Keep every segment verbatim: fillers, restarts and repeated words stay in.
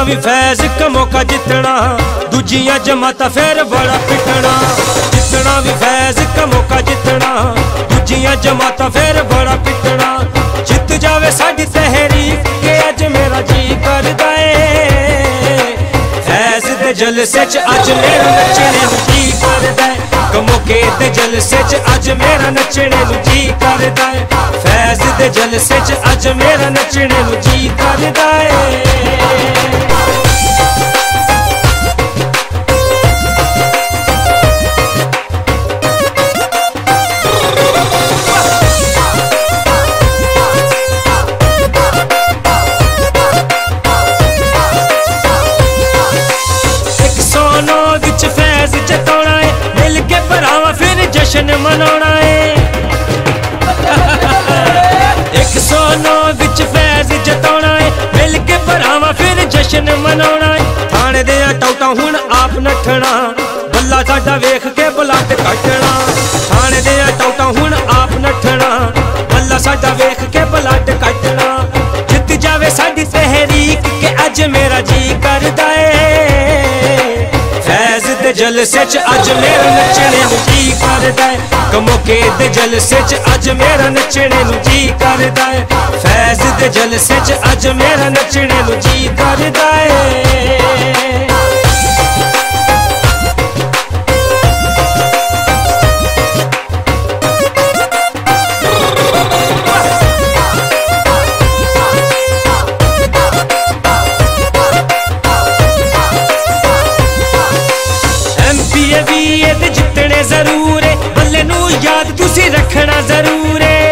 भी फैज का मौका जितना, दूजियां जमाता फिर बड़ा पिटना। जितना भी फैज का मौका जितना, दूजियां जमाता फिर बड़ा पिटना। जित जावे साडी तहरीक के अज मेरा जी करदा है। फैज दे जलसे च अज मेरा नचने नूं जी करदा है। मौके दे जलसे च अज मेरा नचने नूं जी करदा है। फैज दे जलसे च अज मेरा नचने नूं जी करदा है। जश्न मनाना है। एक सौ नौ विच फैज जताना है, मिल के भरावा फिर जश्न मनाना है। थाने दे टौटा हुण आप नठना, बल्ला साडा वेख के ब्लड कटना। थाने दे टौटा हुण आप नठना, बल्ला साडा वेख के ब्लड कटना। जित जावे साडी तहरीक के अज मेरा जी करदा है। फैज दे जलसे च अज मेरा नचने नूं जी करदा है। मौके दे जलसे च अज मेरा नचने नूं जी करदा है। फैज दे जलसे च अज मेरा नचने नूं जी करदा है। जितने जरूर है, बल्ले नू याद तुसी रखना जरूर है।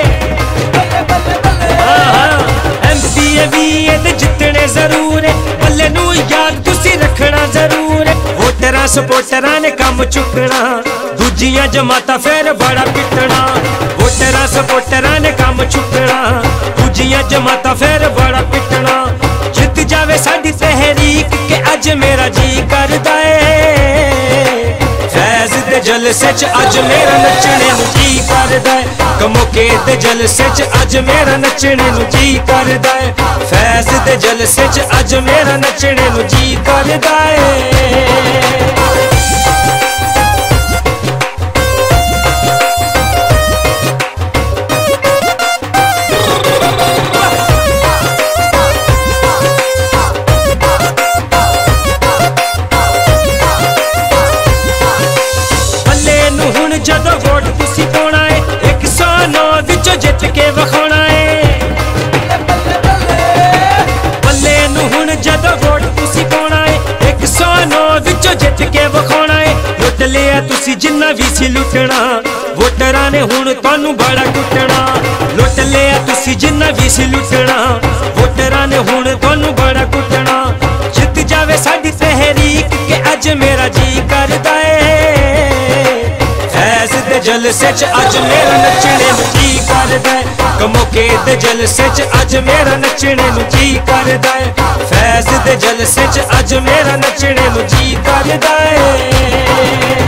एम पी ए जितने जरूर है, बल्ले नू याद तुसी रखना जरूर है। वोटरां सपोर्टरां ने कम चुकना, दूजियां जमाता फिर बड़ा पिटना। वोटरां सपोर्टरां ने कम चुकना, दूजियां जमाता फिर बड़ा पिटना। जित जावे साडी तहरीक के अज मेरा जी करदा है। फैज दे जलसे च अज मेरा नचने नूं जी करदा है। मौके दे जलसे च अज मेरा नचने नूं जी करदा है। फैज दे जलसे च अज मेरा नचने नूं जी करदा है। जदों वोट तुसी पाउणा है, एक सौ नौ विचों जित के विखाउणा है। बल्ले नूं हुण जदों वोट तुसी पाउणा है, एक सौ नौ विचों जित के विखाउणा है। लुट लिया तुसी जिन्ना भी सी लुटना, वोटरां ने हुण तुहानूं बड़ा कुटना। लुट लिया तुसी जिन्ना भी सी लुटना, वोटरां ने हुण तुहानूं बड़ा कुटना। जित जावे साडी तहरीक के अज मेरा जी करदा है। फैज दे जलसे च अज मेरा नचने नूं जी करदा है। मौके दे जलसे च अज मेरा नचने नूं जी करदा है। फैज दे जलसे च अज मेरा नचने नूं जी करदा है।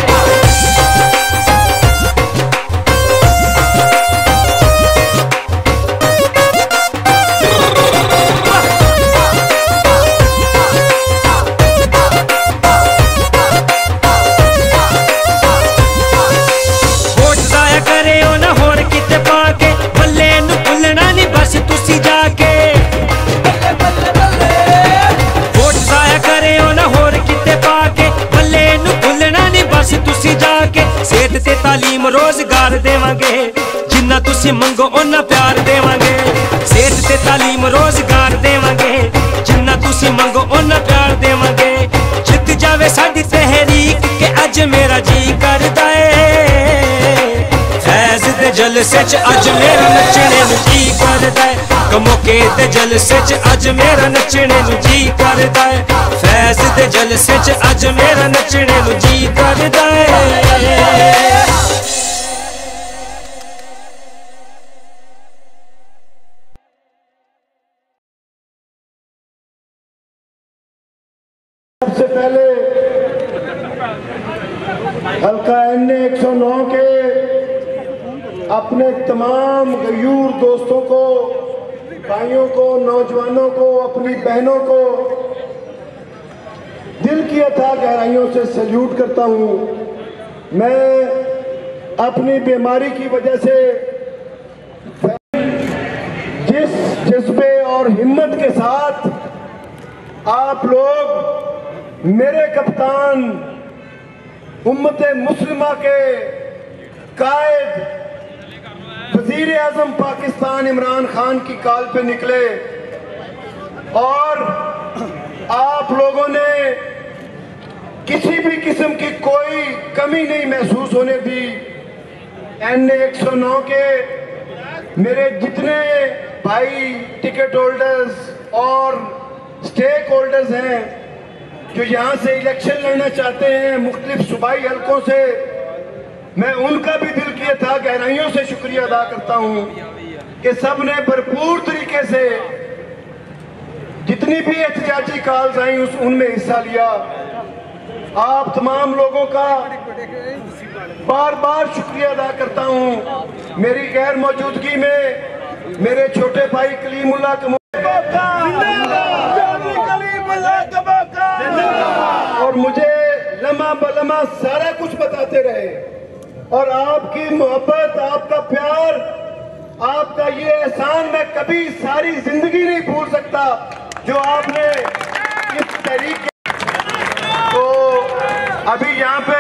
सेहत ते तालीम रोजगार देवांगे, जिन्ना तुसी मंगो उन्ना प्यार देवांगे। सेहत ते तालीम रोजगार देवांगे, जिन्ना तुसी मंगो उन्ना प्यार देवांगे। जित जावे साडी तहरीक के अज मेरा जी करदा है। फैज दे जलसे च अज मेरा नचने नूं जी करदा है। मौके दे जलसे च अज मेरा नचने नूं जी करदा है। फैज दे जलसे च अज मेरा नचने नूं जी करदा है। सबसे पहले हल्का एन ए एक सौ नौ के अपने तमाम गयूर दोस्तों को, भाइयों को, नौजवानों को, अपनी बहनों को दिल की अथाह गहराइयों से सल्यूट करता हूँ। मैं अपनी बीमारी की वजह से जिस जज्बे और हिम्मत के साथ आप लोग मेरे कप्तान उम्मत मुस्लिमा के कायद वजीर आजम पाकिस्तान इमरान खान की कॉल पे निकले और आप लोगों ने किसी भी किस्म की कोई कमी नहीं महसूस होने दी। एन एक सौ नौ के मेरे जितने भाई टिकट होल्डर्स और स्टेक होल्डर्स हैं जो यहाँ से इलेक्शन लड़ना चाहते हैं मुख्तलिफ सूबाई हलकों से, मैं उनका भी दिल की अथाह गहराइयों से शुक्रिया अदा करता हूँ कि सब ने भरपूर तरीके से जितनी भी एहतजाजी कॉल्स आई उस उनमें हिस्सा लिया। आप तमाम लोगों का बार बार शुक्रिया अदा करता हूँ। मेरी गैर मौजूदगी में मेरे छोटे भाई कलीमुल्लाह और मुझे लम्हा बलम्हा सारा कुछ बताते रहे और आपकी मोहब्बत, आपका प्यार, आपका ये एहसान मैं कभी सारी जिंदगी नहीं भूल सकता जो आपने इस तरीके। तो अभी यहाँ पे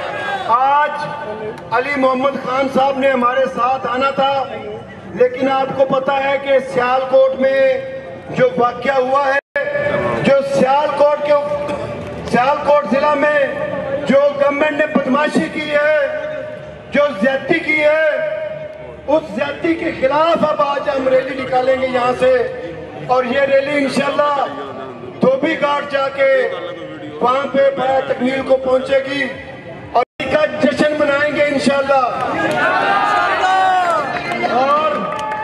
आज अली मोहम्मद खान साहब ने हमारे साथ आना था, लेकिन आपको पता है कि सियालकोट में जो वाकया हुआ है, जो सियालकोट के सियालकोट जिला में जो गवर्नमेंट ने बदमाशी की है, जो ज्यादती की है, उस ज्यादती के खिलाफ अब आज हम रैली निकालेंगे यहाँ से और ये रैली इंशाल्लाह धोबी घाट जाके वहां पे बड़ा तकमील को पहुंचेगी और इसका जश्न मनाएंगे इंशाल्लाह। और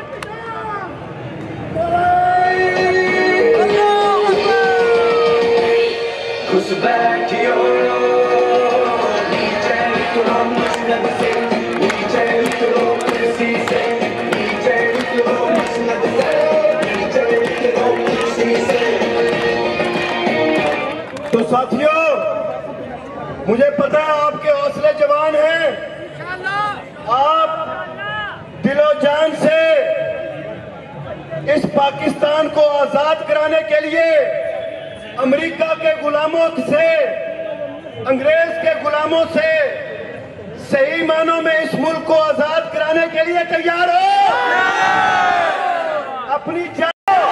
तो साथियों, मुझे पता है आपके हौसले जवान हैं, आप दिलो जान से इस पाकिस्तान को आजाद कराने के लिए अमेरिका के गुलामों से, अंग्रेज के गुलामों से सही मानों में इस मुल्क को आजाद कराने के लिए तैयार हो। अपनी जान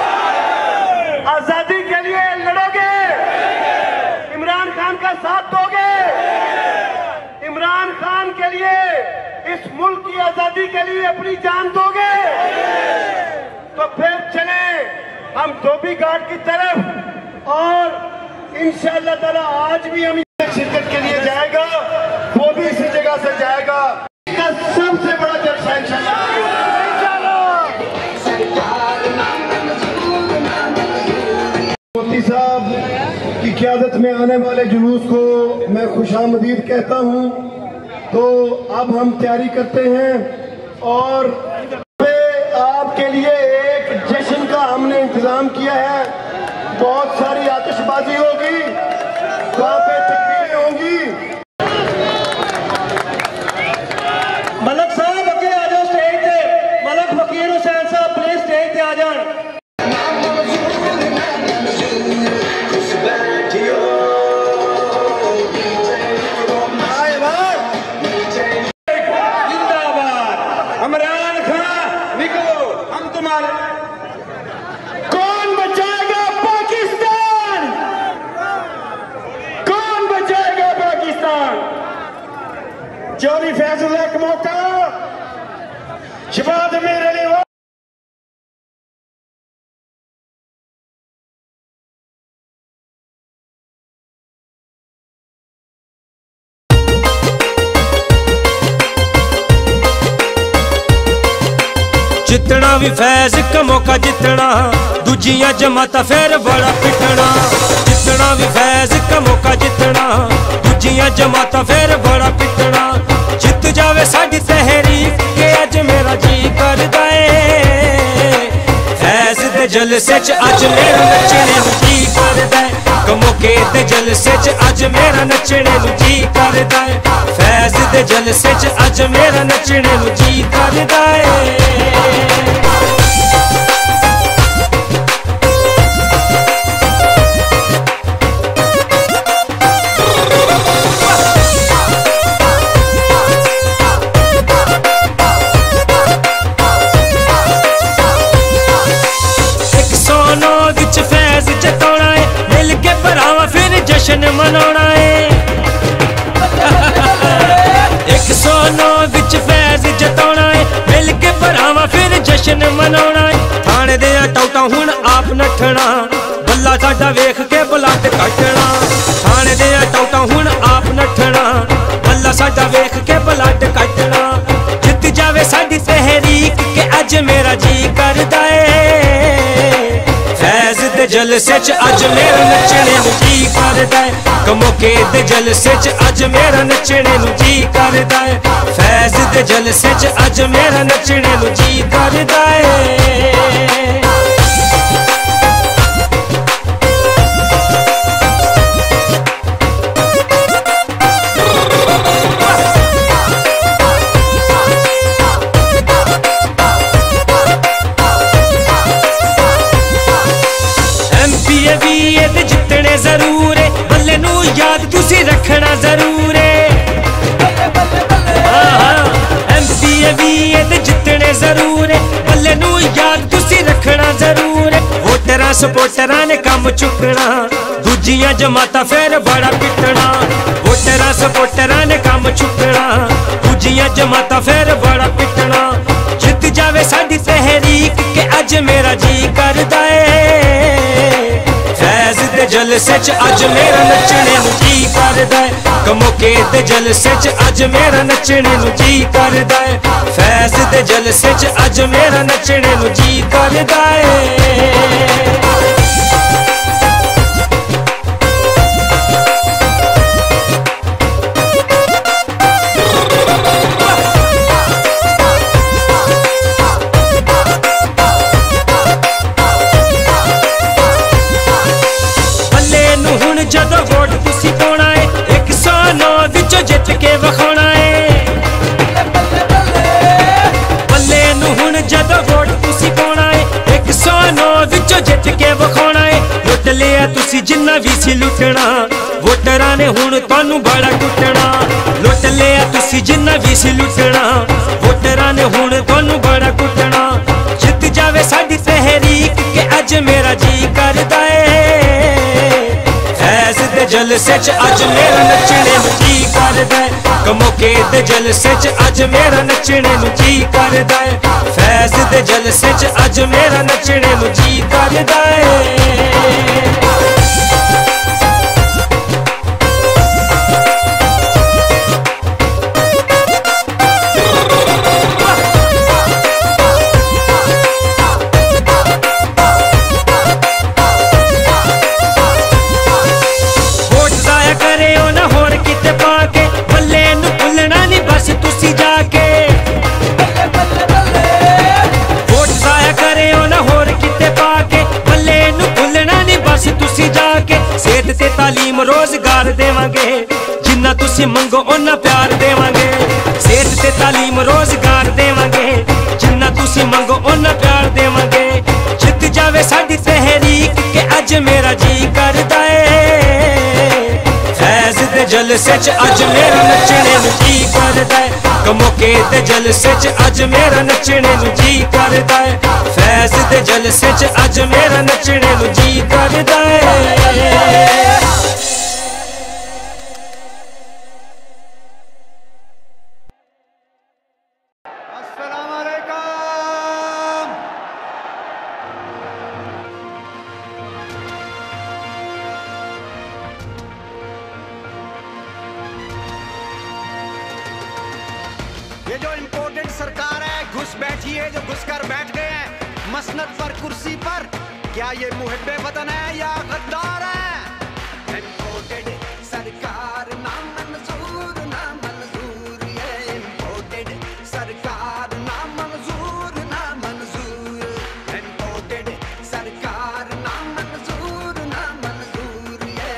आजादी के लिए लड़ोगे, इमरान खान का साथ दोगे, इमरान खान के लिए, इस मुल्क की आजादी के लिए अपनी जान दोगे, तो फिर चले हम धोबी घाट की तरफ और इंशाअल्लाह ताला आज भी हम शिरकत के लिए जाएगा, वो भी इसी जगह से जाएगा। इसका सबसे बड़ा जलसा इंशाअल्लाह मोदी साहब की क़यादत में आने वाले जुलूस को मैं खुशामदीद कहता हूँ। तो अब हम तैयारी करते हैं और आपके लिए एक जश्न का हमने इंतजाम किया है। बहुत सारी आतिशबाजी होगी, वहाँ पे तकबीरें होंगी। मलक साहब अगे आ जाओ स्टेज पे, मलक फकीर हुसैन साहब प्लीज स्टेज पे आ जाए। कौन बचाएगा पाकिस्तान? कौन बचाएगा पाकिस्तान? चौधरी फैसला का मौका शबाद मेरे लिए। जितना भी फैज का मौका जितना, दूजिया जमाता फिर बड़ा पिटना। जितना भी फैज का मौका जितना, दूजिया जमाता फिर बड़ा पिटना। जित जावे साडी तहरीक के अज मेरा जी करदा ए। फैज दे जलसे च अज मेरा नचने नूं जी करदा ए। कमोके दे जलसे च अज मेरा नचने नू जी करदा है। फैज दे जलसे च अज मेरा नचने नू जी करदा है। फैज जताना है मिल के भरावा फिर जश्न मनाना है। एक सौ नौ विच फैज जताना है मिल के भरावा फिर जश्न मनाना है। थाने दे टौटा हुण आप नठना बल्ला साडा वेख के ब्लड कटना। थाने दे टौटा हुण आप नठना बल्ला साडा वेख के ब्लड कटना। जित जावे साडी तहरीक के अज मेरा जी करदा है। फैज दे जलसे च अज मेरा नचने नू जी करदा है। कमोके दे जलसे च अज मेरा नचने नू जी करदा है। फैज दे जलसे च अज मेरा नचने नू जी करदा है। जितने जरूर है बल्ले नू याद तुसी रखना जरूर है। एम पी ए जितने जरूर है बल्ले नू याद तुसी रखना जरूर है। वोटरां सपोर्टरां ने कम चुकना दूजियां जमाता फिर बड़ा पिटना। वोटरां सपोर्टरां ने कम चुकना दूजियां जमाता फिर बड़ा पिटना। जित जावे साडी तहरीक के अज मेरा जी करदा है। फैज दे जलसे च अज मेरा नचने नू जी करदा है। कमोके दे जलसे च अज मेरा नचने नू जी करदा है। फैज दे जलसे च अज मेरा नचने नू जी करदा है। जदों वोट तुसी पाउणा है एक सौ नौ विचों जित के विखाउणा है। बल्ले नू हुण जदों वोट तुसी पाउणा है एक सौ नौ विचों जित के विखाउणा है। लुट लिया तुसी जिन्ना भी सी लुटना वोटरां ने हुण तुहानू बड़ा कुटना। लुट लिया तुसी जिन्ना भी सी लुटना वोटरां ने हुण तुहानू बड़ा कुटना। जित जावे साडी तहरीक के अज मेरा जी करदा है। फैज दे जलसे च अज मेरा नचने नू जी करदा है। कमोके दे जलसे च अज मेरा नचने नू जी करदा है। फैज दे जलसे च अज मेरा नचने नू जी करदा है। सेहत ते तालीम रोजगार देवांगे जिन्ना तुसी मंगो उन्ना प्यार देवांगे। सेहत ते तालीम रोजगार देवांगे जिन्ना तुसी मंगो उन्ना प्यार देवांगे। जित जावे साडी तहरीक के अज मेरा जी करदा है। फैज दे जलसे च अज मेरा नचने नू जी करदा है। कमोके दे जलसे च अज मेरा नचने नू जी करदा है। फैज दे जलसे च अज मेरा नचने नू जी करदा है। ये जो इम्पोर्टेड सरकार है घुस बैठी है, जो घुस कर बैठ गए हैं मसनद पर कुर्सी पर, क्या ये मुहिब्बे वतन है या गद्दार है? इम्पोर्टेड सरकार ना मंजूर ना मंजूर, ये इम्पोर्टेड सरकार ना मंजूर ना मंजूर, इम्पोर्टेड सरकार ना मंजूर ना मंजूर, ये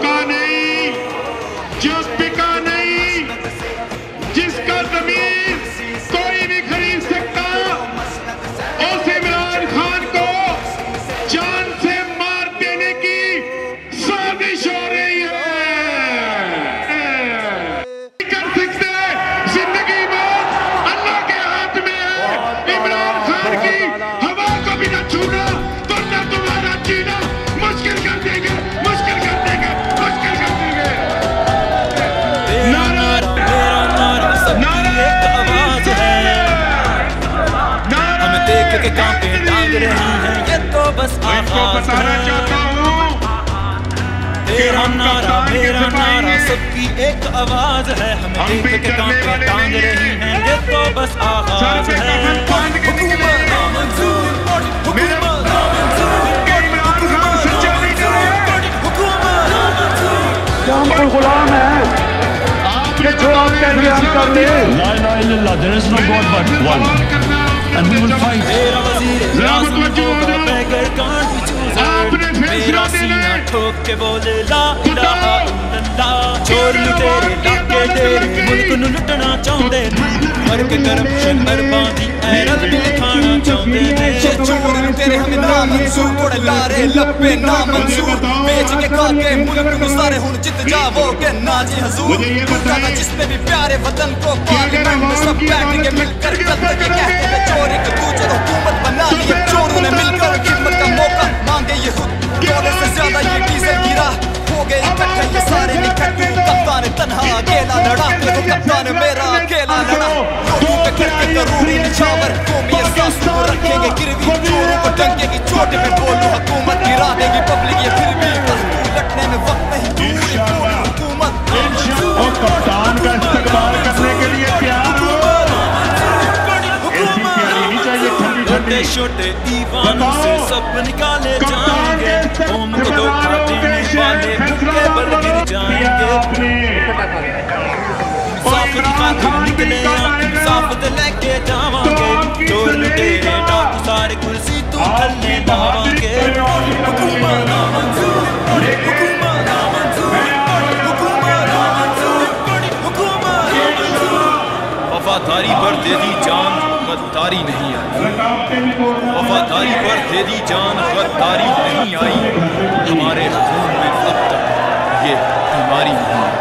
भूखा नहीं, जो बिका नहीं, जिसका जमीन कोई नहीं खरीद सकता, उस इमरान खान को जान से मार देने की साजिश हो रही है। कर सकते जिंदगी में अल्लाह के हाथ में है। इमरान खान की हवा को भी न छूना वरना तुम्हारा जीना मुश्किल कर देंगे, मुश्किल कर देंगे, मुश्किल कर देंगे। तेरा नारा मेरा नारा सबकी एक आवाज है, हम देख के कांपे टांग रही हैं, ये तो बस आवाज है। तेरा नारा मेरा नारा सबकी एक आवाज है, हम देख के कांपे टांग रही हैं, ये तो बस आवाज है। हुकूमत नामंजूर, हुकूमत नामंजूर, हुकूमत नामंजूर। हम कोई गुलाम है कि जो आप कह रहे हम कर ले। La ilaha illallah, there is no God but one, and we will fight. मेरा वज़ीर आज़म होगा बेगर कांट भी चूज़र, मेरा सीना ठोक के बोले ला इलाहा इल्लल्लाह। चोर लुटेरे डाके डेरे मुल्क नूं लुटना चाहुंदे ने, मर के करप्शन बर्बादी ऐरल भी खाना चाहुंदे ने। चोर लुटेरे हमें ना मंजूर, कोड़े लारे लपे ना मंजूर, बेच के खा के मुल्क नूं सारे हुण जित जावोगे ना जी हजूर। टूटा ना जिसमें भी प्यारे वतन को, पार्लियामेंट में सब बैठ के मिलकर कल तक ये कहते थे चोर एक दूसरे हुकूमत बना लिए। चोरों ने मिलकर खिदमत का मौका मांगे ये खुद, डॉलर से ज्यादा ये डीजल गिरा, हो गए इकट्ठे ये सारे निकट्टू। कप्तान तन्हा अकेला लड़ा, देखो कप्तान मेरा अकेला लड़ा। लोगों पे करके करोड़ों निछावर, कौमी एहसास को रखेंगे गिरवी। चोरों को डंके की चोट पे बोलूं हुकूमत गिरा देगी पब्लिक ये फिर भी। लटने में वक्त नहीं दूरी पूरी हुकूमत। और कप्तान का इस्तेमाल करने के लिए तैयार हो। ऐसी तैयारी नहीं चाहिए ठंडी ठंडी। छोटे ईवानों से सब निकाले जाएंगे, कौम को धोखा देने वाले भूखे बल गिर जाएंगे। साफ दिखाते निकले साफ लेके जावांगे, चोर लुटेरे डाकू सारे कुर्सी तू थल्ले लावांगे। हुकूमत नामंजूर, हुकूमत नामंजूर, हुकूमत नामंजूर, हुकूमत नामंजूर। वफादारी पर दे दी जान, गद्दारी नहीं आई। वफादारी पर दे दी जान, गद्दारी नहीं आई। हमारे खून में अब तक ये बीमारी नहीं आई।